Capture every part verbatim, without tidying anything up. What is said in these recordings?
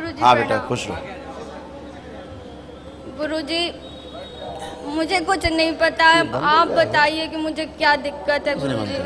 गुरुजी हाँ बेटा, प्रणाम। खुश रहो। गुरुजी मुझे कुछ नहीं पता है, आप बताइए कि मुझे क्या दिक्कत है गुरुजी।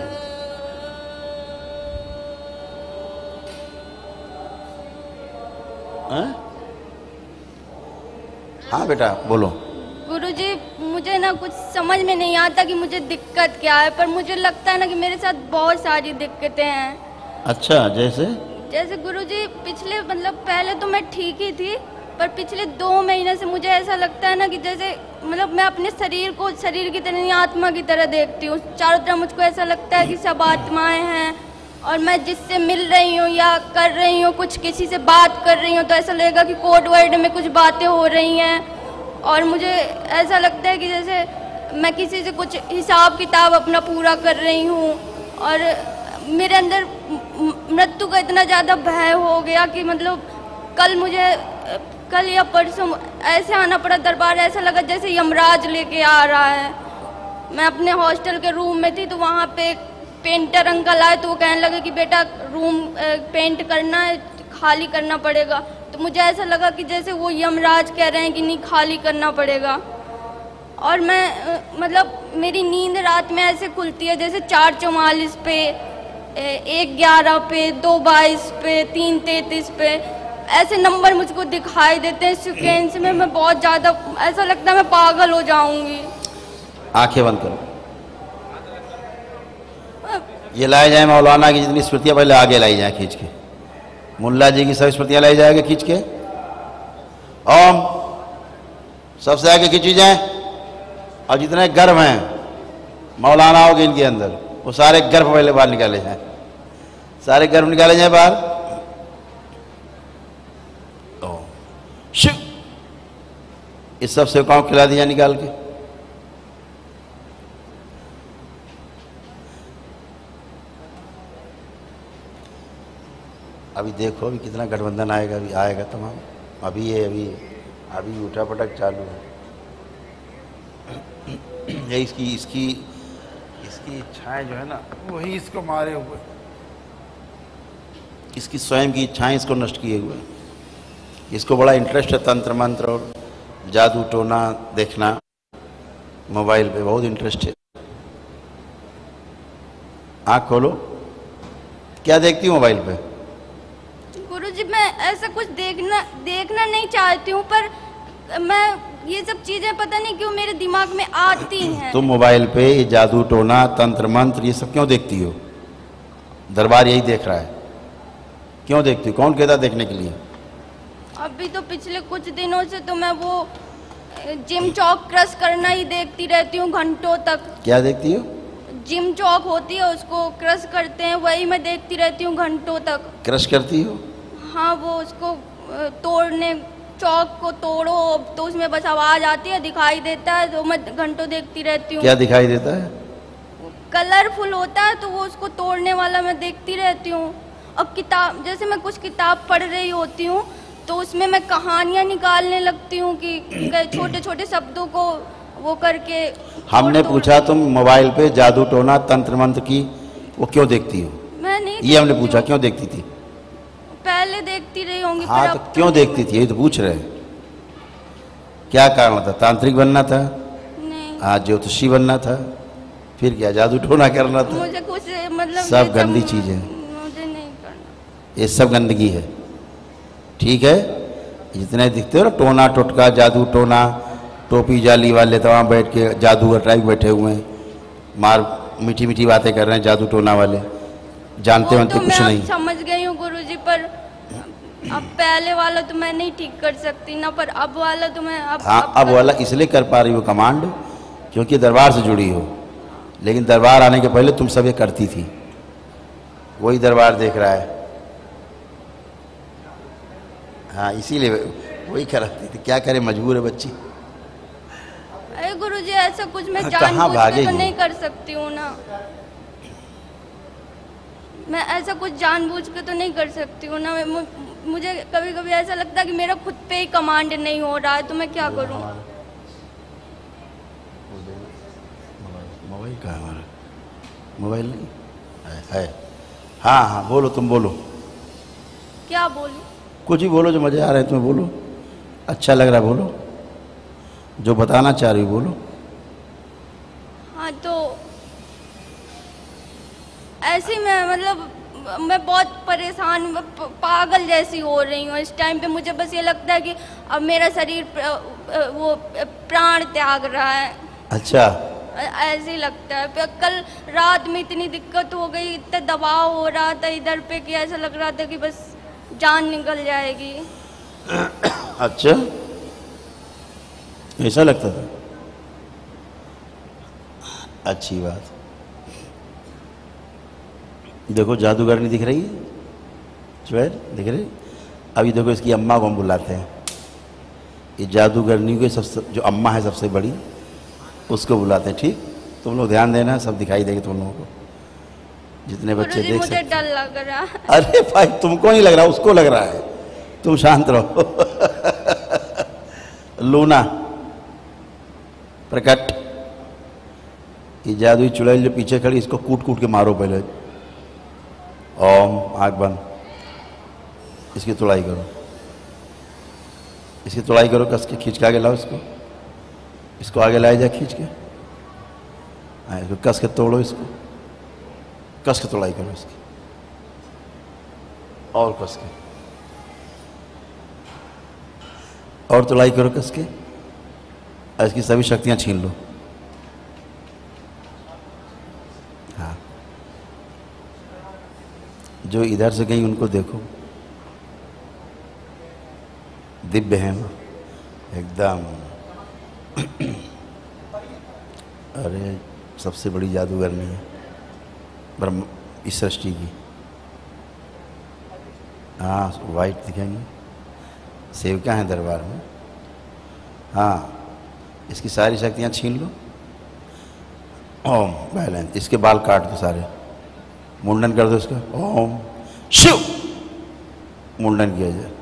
हाँ बेटा बोलो। गुरुजी मुझे ना कुछ समझ में नहीं आता कि मुझे दिक्कत क्या है, पर मुझे लगता है ना कि मेरे साथ बहुत सारी दिक्कतें हैं। अच्छा, जैसे जैसे गुरुजी पिछले मतलब पहले तो मैं ठीक ही थी, पर पिछले दो महीने से मुझे ऐसा लगता है ना कि जैसे मतलब मैं अपने शरीर को शरीर की तरह नहीं आत्मा की तरह देखती हूँ। चारों तरफ मुझको ऐसा लगता है कि सब आत्माएं हैं, और मैं जिससे मिल रही हूँ या कर रही हूँ कुछ, किसी से बात कर रही हूँ तो ऐसा लगेगा कि कोड वर्ड में कुछ बातें हो रही हैं। और मुझे ऐसा लगता है कि जैसे मैं किसी से कुछ हिसाब किताब अपना पूरा कर रही हूँ, और मेरे अंदर मृत्यु का इतना ज़्यादा भय हो गया कि मतलब कल मुझे कल या परसों ऐसे आना पड़ा दरबार, ऐसा लगा जैसे यमराज लेके आ रहा है। मैं अपने हॉस्टल के रूम में थी तो वहाँ पे एक पेंटर अंकल आए तो वो कहने लगे कि बेटा रूम पेंट करना है, खाली करना पड़ेगा। तो मुझे ऐसा लगा कि जैसे वो यमराज कह रहे हैं कि नहीं खाली करना पड़ेगा। और मैं मतलब मेरी नींद रात में ऐसे खुलती है जैसे चार चौवालीस पे, एक ग्यारह पे, दो बाईस पे, तीन तैंतीस पे, ऐसे नंबर मुझको दिखाई देते हैं सेकेंड्स में। मैं बहुत ज़्यादा ऐसा लगता है मैं पागल हो जाऊंगी। आंखें बंद करो। ये लाए जाए मौलाना की जितनी स्मृतियाँ पहले आगे लाई जाए खींच के, मुल्ला जी की सभी स्मृतियाँ लाई जाएगी खींच के। ओम सबसे आगे खींची जाए, और जितने गर्भ हैं मौलाना होगी इनके अंदर वो सारे गर्भ पहले बाहर निकाले जाए, सारे गर्भ निकाले जाए बाहर। शिव इस सब सेवकाओं खिला दिया निकाल के। अभी देखो अभी कितना गठबंधन आएगा, अभी आएगा तमाम। अभी ये अभी अभी उठा पटक चालू है। ये इसकी इसकी इसकी इच्छाएं जो है ना वही इसको मारे हुए, इसकी स्वयं की इच्छाएं इसको नष्ट किए हुए। इसको बड़ा इंटरेस्ट है तंत्र मंत्र और जादू टोना देखना, मोबाइल पे बहुत इंटरेस्ट है। आँख खोलो, क्या देखती हूँ मोबाइल पे? गुरुजी मैं ऐसा कुछ देखना देखना नहीं चाहती हूँ, पर मैं ये सब चीज़ें पता नहीं क्यों मेरे दिमाग में आती हैं। तुम मोबाइल पे ये जादू टोना तंत्र मंत्र ये सब क्यों देखती हो? दरबार यही देख रहा है, क्यों देखती हो? कौन कहता देखने के लिए? अभी तो पिछले कुछ दिनों से तो मैं वो जिम चौक क्रश करना ही देखती रहती हूँ घंटों तक। क्या देखती हो? जिम चौक होती है उसको क्रश करते हैं, वही मैं देखती रहती हूँ घंटों तक। क्रश करती हो? हाँ, वो उसको तोड़ने, चौक को तोड़ो तो उसमें बस आवाज आती है, दिखाई देता है, तो मैं घंटों देखती रहती हूँ। क्या दिखाई देता है? कलरफुल होता है तो वो उसको तोड़ने वाला मैं देखती रहती हूँ। अब किताब जैसे मैं कुछ किताब पढ़ रही होती हूँ तो उसमें मैं कहानियाँ निकालने लगती हूँ कि छोटे छोटे शब्दों को वो करके। हमने पूछा तुम मोबाइल पे जादू टोना तंत्र मंत्र की वो क्यों देखती हो? मैं नहीं, ये हमने पूछा क्यों देखती थी? पहले देखती रही होंगी। हाँ तो क्यों देखती थी ये तो पूछ रहे हैं। क्या कारण था? तांत्रिक बनना था? नहीं। आज ज्योतिषी बनना था? फिर क्या जादू टोना करना था? मुझे कुछ मतलब सब गंदी चीज है, मुझे नहीं करना। ये सब गंदगी है, ठीक है? जितने दिखते हो ना टोना टोटका जादू टोना, टोपी जाली वाले तो वहाँ बैठ के जादूगर टाइप बैठे हुए हैं, मार मीठी मीठी बातें कर रहे हैं जादू टोना वाले, जानते wanते तो कुछ मैं नहीं। समझ गई हूँ गुरुजी, पर अब पहले वाला तो मैं नहीं ठीक कर सकती ना, पर अब वाला तो मैं अब हाँ अब, अब वाला इसलिए कर पा रही हो कमांड क्योंकि दरबार से जुड़ी हो, लेकिन दरबार आने के पहले तुम सब ये करती थी, वही दरबार देख रहा है। हाँ इसीलिए वही कराती थी, क्या करे मजबूर है बच्ची। अरे गुरुजी ऐसा कुछ मैं हाँ, जानबूझ के तो नहीं कर सकती हूँ ना, मैं ऐसा कुछ जानबूझ के तो नहीं कर सकती हूँ ना। मैं, मुझे कभी कभी ऐसा लगता है कि मेरा खुद पे ही कमांड नहीं हो रहा है, तो मैं क्या करूँ? मोबाइल कहाँ है हमारा? मोबाइल नहीं है, है। हाँ हाँ बोलो, तुम बोलो। क्या बोलूँ? कुछ भी बोलो जो मज़े आ रहे हैं तुम्हें, बोलो, अच्छा लग रहा है बोलो, जो बताना चाह रही हो बोलो। हाँ तो ऐसे ही मैं मतलब मैं बहुत परेशान मैं प- पागल जैसी हो रही हूँ इस टाइम पे। मुझे बस ये लगता है कि अब मेरा शरीर प्र- वो प्राण त्याग रहा है, अच्छा, ऐसे ही लगता है। फिर कल रात में इतनी दिक्कत हो गई, इतना दबाव हो रहा था इधर पे कि ऐसा लग रहा था कि बस जान निकल जाएगी। अच्छा ऐसा लगता था, अच्छी बात। देखो जादूगर नहीं दिख रही है, ज्वेल दिख रही। अभी देखो इसकी अम्मा को हम बुलाते हैं, ये जादूगरनी को सबसे जो अम्मा है सबसे बड़ी, उसको बुलाते हैं। ठीक, तुम लोग ध्यान देना, सब दिखाई देंगे तुम लोगों को, जितने बच्चे गुरुजी देख मुझे सकते। डर लग रहा है। अरे भाई तुमको नहीं लग रहा, उसको लग रहा है, तुम शांत रहो। लूना प्रकट, ये जादुई चुड़ैल जो पीछे खड़ी, इसको कूट कूट के मारो पहले। ओम, आँख बंद, इसकी तुड़ाई करो, इसकी तुड़ाई करो, कस के खींच के आगे लाओ इसको, इसको आगे लाया जाए खींच के। हाँ, इसको कस के तोड़ो, इसको कस के तुड़ाई करो इसकी, और कस के, और तुड़ाई करो कस के, और इसकी सभी शक्तियां छीन लो। हाँ, जो इधर से गई उनको देखो, दिव्य हैं वो एकदम। अरे सबसे बड़ी जादूगरनी है ब्रह्म इस सृष्टि की। हाँ, वाइट दिखेंगे, सेविका हैं दरबार में। हाँ, इसकी सारी शक्तियाँ छीन लो। ओम, बैलेंस, इसके बाल काट दो सारे, मुंडन कर दो इसका। ओम शिव, मुंडन किया जाए,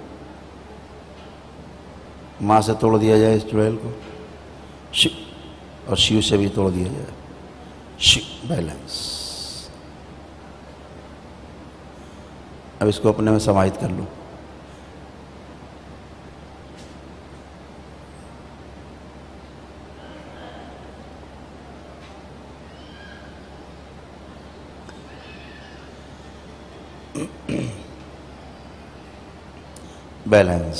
माँ से तोड़ दिया जाए इस चुड़ैल को, शिव, और शिव से भी तोड़ दिया जाए, शिव, बैलेंस। अब इसको अपने में समाहित कर लो। बैलेंस,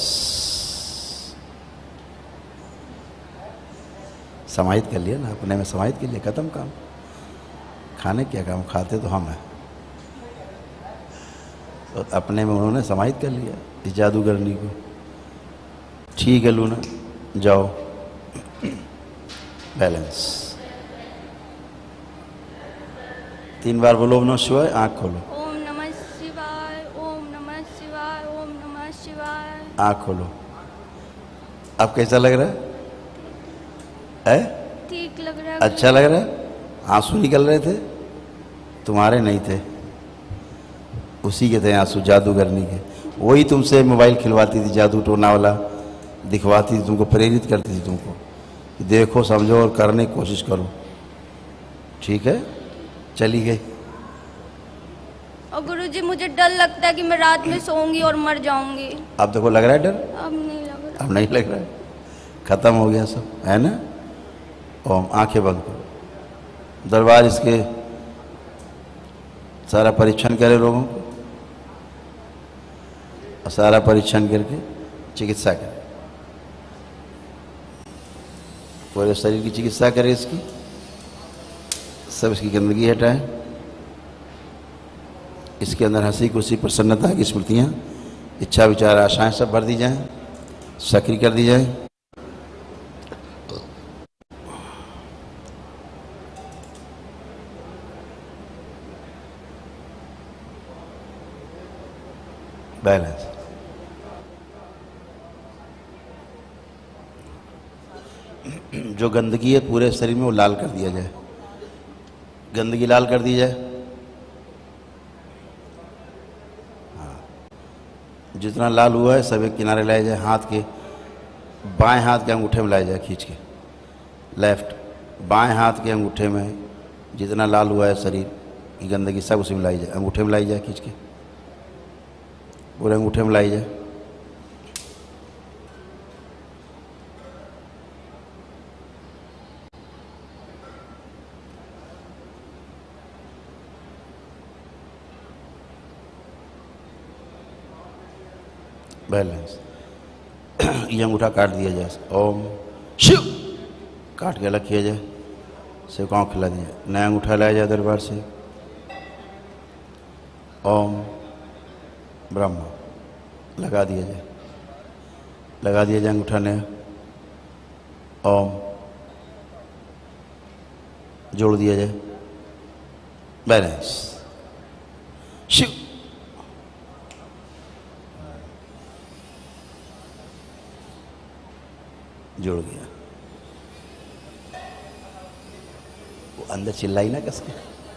समाहित कर लिया ना, अपने में समाहित कर लिया, खत्म काम। खाने क्या काम, खाते तो हम हैं, तो अपने में उन्होंने समाहित कर लिया इस जादूगरनी को। ठीक है लूना, जाओ। बैलेंस, तीन बार बोलो ओम नमः शिवाय, आँख खोलो। ओम नमः शिवाय, ओम नमः शिवाय, ओम नमः शिवाय। आँख खोलो। अब कैसा लग रहा है? है? ठीक लग रहा है। अच्छा लग रहा है? आंसू निकल रहे थे? तुम्हारे नहीं थे, उसी के थे आंसू, जादूगरनी के। वही तुमसे मोबाइल खिलवाती थी, जादू टोना वाला दिखवाती थी तुमको, प्रेरित करती थी तुमको कि देखो समझो और करने की कोशिश करो। ठीक है, चली गई। और गुरुजी मुझे डर लगता है कि मैं रात में सोऊंगी और मर जाऊंगी। अब देखो लग रहा है डर? अब नहीं लग रहा। अब नहीं लग रहा है, खत्म हो गया सब, है ना। ओम, आंखें बंद करो। दरबार इसके सारा परीक्षण करे लोगों को, और सारा परीक्षण करके चिकित्सा करे, पूरे शरीर की चिकित्सा करे इसकी, सब इसकी गंदगी हटाए, इसके अंदर हंसी खुशी प्रसन्नता की स्मृतियाँ, इच्छा विचार आशाएं सब भर दी जाएं, सक्रिय कर दी जाए। बैलेंस, जो गंदगी है पूरे शरीर में वो लाल कर दिया जाए, गंदगी लाल कर दी जाए। हाँ, जितना लाल हुआ है सब एक किनारे लाया जाए, हाथ के बाएं हाथ के अंगूठे में लाया जाए खींच के, लेफ्ट बाएं हाथ के अंगूठे में जितना लाल हुआ है शरीर की गंदगी सब उसी में लाई जाए, अंगूठे में लाई जाए खींच के, पूरे अंगूठे में लाई जाए। बैलेंस। ये अंगूठा काट दिया जाए, ओम शिव, काट के अलग किया जाए, शिव को आँख खिला दिया, नया अंगूठा लाया जाए दरबार से, ओम ब्रह्म, लगा दिया जाए, लगा दिया जाए अंगूठा नया, ओम, जोड़ दिया जाए, बैलेंस, शिव, जोड़ गया। वो अंदर चिल्लाई ना कसके,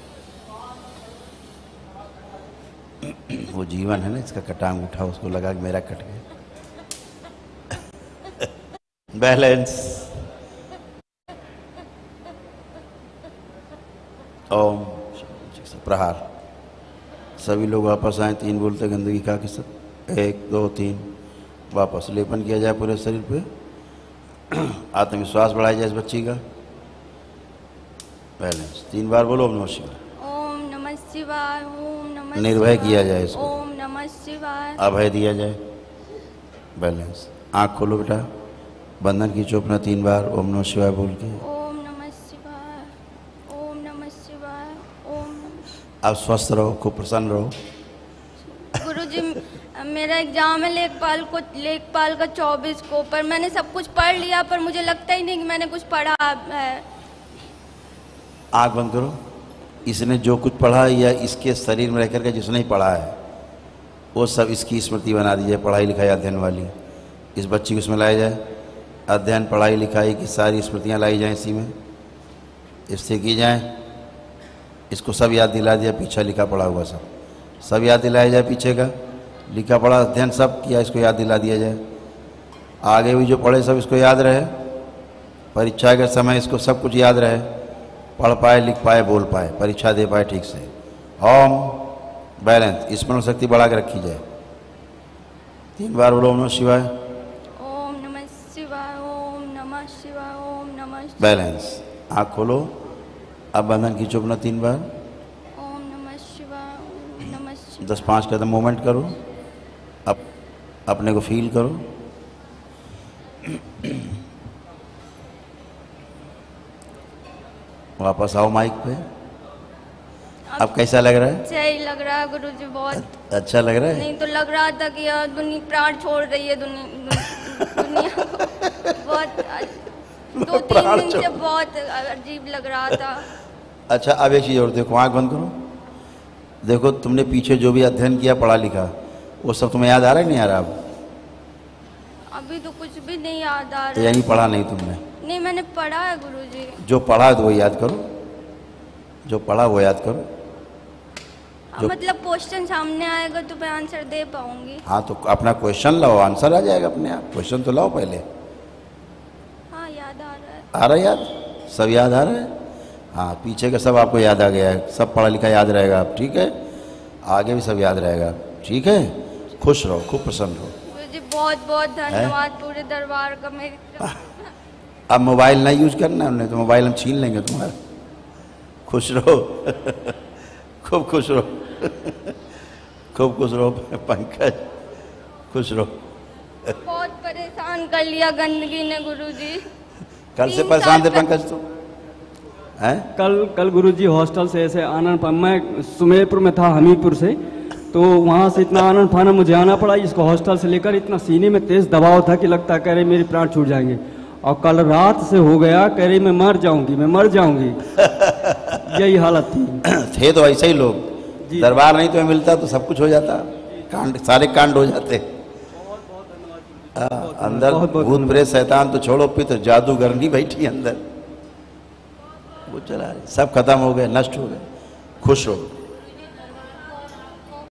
वो जीवन है ना, इसका कटा अंगूठा उसको लगा कि मेरा कट गया। बैलेंस, ओम, प्रहार। सभी लोग वापस आए, तीन बोलते गंदगी का कि सब, एक दो तीन, वापस लेपन किया जाए पूरे शरीर पे, आत्मविश्वास बढ़ाया जाए इस बच्ची का। बैलेंस, तीन बार बोलो ओम नमः शिवाय। ओम नमः शिवाय, ओम नमः निर्भय शिवाय, किया जाए इसको, ओम नमः शिवाय, अभय दिया जाए। बैलेंस, आँख खोलो बेटा, बंधन खींचो अपना तीन बार ओम नमः शिवाय बोल के। ओम नमः शिवाय, ओम नमः शिवाय, ओम। आप स्वस्थ रहो, खूब प्रसन्न रहो। गुरुजी, मेरा एग्जाम है लेखपाल को, लेखपाल का चौबीस को, पर मैंने सब कुछ पढ़ लिया, पर मुझे लगता ही नहीं कि मैंने कुछ पढ़ा है। आँख बंद करो। इसने जो कुछ पढ़ा या इसके शरीर में रह करके जिसने ही पढ़ा है वो सब इसकी स्मृति बना दी जाए, पढ़ाई लिखाई अध्ययन वाली। इस बच्ची को इसमें लाया जाए, अध्ययन पढ़ाई लिखाई की सारी स्मृतियाँ लाई जाएँ, इसी में इससे की जाए। इसको सब याद दिला दिया, पीछे लिखा पढ़ा हुआ सब सब याद दिलाया जाए, पीछे का लिखा पढ़ा अध्ययन सब किया, इसको याद दिला दिया जाए। आगे भी जो पढ़े सब इसको याद रहे, परीक्षा के समय इसको सब कुछ याद रहे, पढ़ पाए, लिख पाए, बोल पाए, परीक्षा दे पाए ठीक से। ओम, बैलेंस, स्मरण शक्ति बढ़ा के रखी जाए। तीन बार बोलो ओम नमः शिवाय। ओम नमः शिवाय, ओम नमः शिवाय, ओम नमः शिवाय। बैलेंस, आँख खोलो, अब बंधन खींचो अपना तीन बार। ओम नमः शिवाय, ओम नमः शिवाय। दस पाँच कदम मूवमेंट करो, अब अपने को फील करो। वापस आओ माइक पे। अब कैसा लग रहा है? सही लग रहा है गुरुजी, बहुत अच्छा लग रहा है। नहीं तो लग रहा था कि यार दुनिया प्राण छोड़ रही है, दुनिया दुनिया को बहुत दो तीन दिन से बहुत अजीब लग रहा था। अच्छा, अब एक चीज़ और देखो, आँख बंद करो। देखो, तुमने पीछे जो भी अध्ययन किया, पढ़ा लिखा, वो सब तुम्हें याद आ रहा है नहीं आ रहा? अब अभी तो कुछ भी नहीं याद आ तो रहा। यानी पढ़ा नहीं तुमने? नहीं, मैंने पढ़ा है गुरुजी। जो पढ़ा है तो वो याद करो, जो पढ़ा वो याद करो। अब मतलब क्वेश्चन सामने आएगा तो मैं आंसर दे पाऊंगी। हाँ, तो अपना क्वेश्चन लाओ, आंसर आ जाएगा अपने आप। क्वेश्चन तो लाओ पहले। हाँ, याद आ रहा है। आ रहा है याद? सब याद आ रहा है? हाँ, पीछे का सब आपको याद आ गया है, सब पढ़ा लिखा याद रहेगा आप, ठीक है? आगे भी सब याद रहेगा, ठीक है? खुश रहो, खूब प्रसन्न रहो। गुरुजी बहुत बहुत धन्यवाद पूरे दरबार का। मेरी अब मोबाइल नहीं यूज करना, नहीं तो मोबाइल हम छीन लेंगे तुम्हारा। खुश रहो, खूब खुश रहो, खूब खुश रहो पंकज, खुश रहो। बहुत परेशान कर लिया गंदगी ने गुरुजी। कल से परेशान थे पंकज तुम? हैं? कल कल गुरुजी हॉस्टल से ऐसे आनंद, मैं सुमेरपुर में था, हमीरपुर से, तो वहाँ से इतना आनंद फाना मुझे आना पड़ा। इसको हॉस्टल से लेकर इतना सीने में तेज दबाव था कि लगता कह रहे मेरे प्राण छूट जाएंगे। और कल रात से हो गया, कह रही मैं मर जाऊंगी, मैं मर जाऊंगी। यही हालत थी। थे तो ऐसे ही लोग, दरबार नहीं तो मिलता तो सब कुछ हो जाता, कांड, सारे कांड हो जाते। आ, अंदर भूत प्रेत शैतान तो छोड़ो, पितर जादूगर नहीं बैठी अंदर, वो चला रही, सब खत्म हो गए, नष्ट हो गए। खुश हो।